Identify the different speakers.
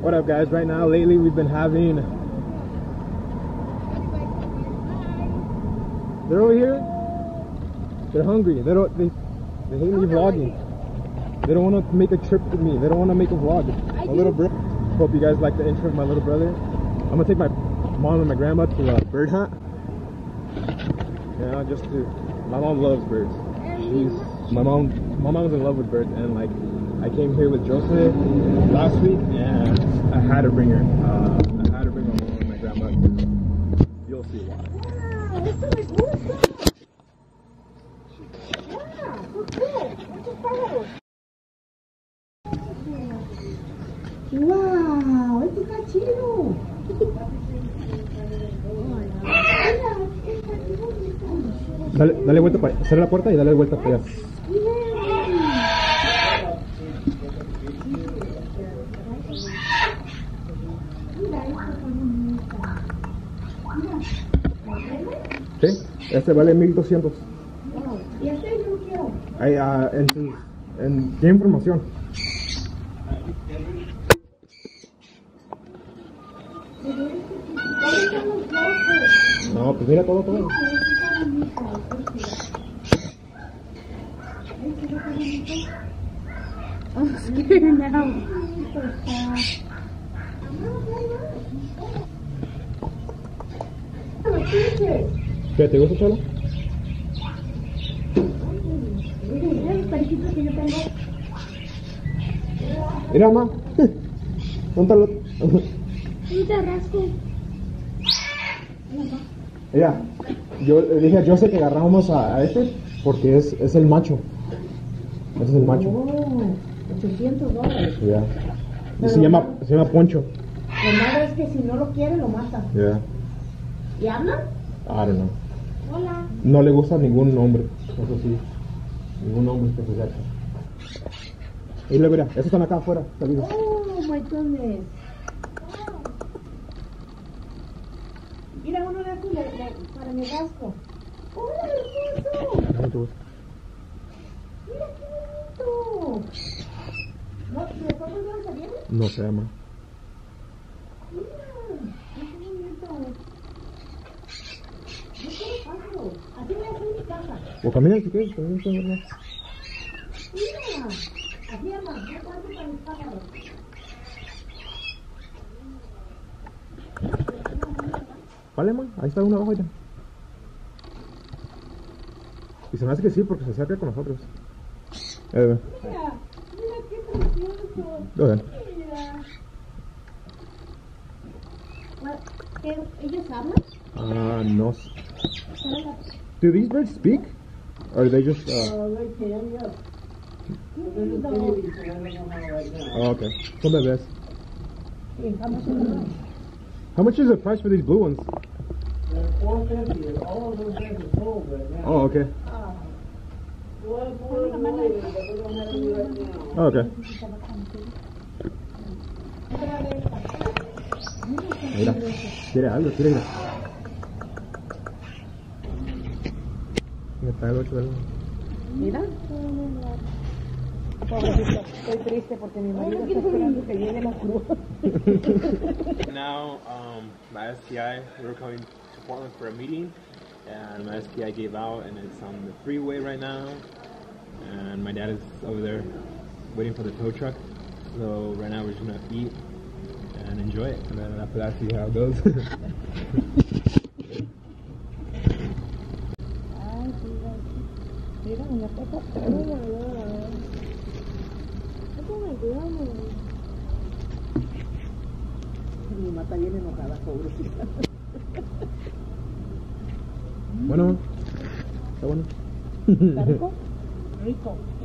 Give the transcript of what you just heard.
Speaker 1: What up, guys? Right now, lately, we've been having... They're over here. They're hungry. They hate me vlogging. They don't want to make a trip with me. They don't want to make a vlog. My little brother. Hope you guys like the intro of my little brother. I'm gonna take my mom and my grandma to a bird hunt. Yeah, just to. My mom loves birds. My mom's in love with birds, and like I came here with Joseph last week, and I had to bring her. I had to bring my mom and my grandma. You'll see why.
Speaker 2: ¡Wow! ¡Esto está chido!
Speaker 1: Dale vuelta para allá. Cierra la puerta y dale vuelta para allá. Sí, este vale 1200.
Speaker 2: ¿Y este yo quiero?
Speaker 1: ¿Qué información? No, pues mira todo.
Speaker 2: I'm scared now.
Speaker 1: ¿Qué te gusta, Cholo?
Speaker 2: Los periquitos que yo tengo.
Speaker 1: Mira, mamá. Póntalo.
Speaker 2: Un tarrasco.
Speaker 1: Mira, yo le dije a Joseph que agarramos a este porque es el macho. Ese es el macho.
Speaker 2: Oh, $800.
Speaker 1: Yeah. Y se llama Poncho.
Speaker 2: Lo malo es que si no lo quiere, lo mata.
Speaker 1: Yeah.
Speaker 2: ¿Y habla?
Speaker 1: I don't know.
Speaker 2: Hola.
Speaker 1: No le gusta ningún nombre. Eso sí. Ningún nombre que se sepa. Y luego mira, esos están acá afuera. Salidos.
Speaker 2: Oh, my goodness. Mira, uno de estos para mi rasco. ¡Hola, hermoso! Mira qué bonito. ¿No? ¿Después de dónde viene?
Speaker 1: No se llama.
Speaker 2: Mira, qué bonito. Yo quiero pájaros. Así me hace mi casa.
Speaker 1: O camina si quieres, camina.
Speaker 2: Mira, así ama, yo cuarto para mis pájaros.
Speaker 1: Vale, man, ahí está uno abajo ya. Y se me hace que sí, porque se acerca con nosotros.
Speaker 2: Mira qué precioso.
Speaker 1: Go ahead.
Speaker 2: Mira. ¿Ellos hablan?
Speaker 1: No. Do these birds speak? Or they just, Oh, okay. Son bebés. How much is the price for these blue ones?
Speaker 3: They're $450. All of those things are sold right now.
Speaker 1: Oh, okay. Oh, okay. Mira, quiere algo, quiere ir. Me está el 8 del...
Speaker 2: Mira. Pobrecito, estoy triste porque mi marido está esperando que llegue la cruz.
Speaker 1: Now, my STI, we were coming to Portland for a meeting, and my STI gave out, and it's on the freeway right now, and my dad is over there waiting for the tow truck. So right now we're just gonna eat and enjoy it, and then after that see how it goes.
Speaker 2: Mira, una cosa. Mi mata bien enojada, pobrecita.
Speaker 1: Bueno, está bueno.
Speaker 2: ¿Está rico? Rico.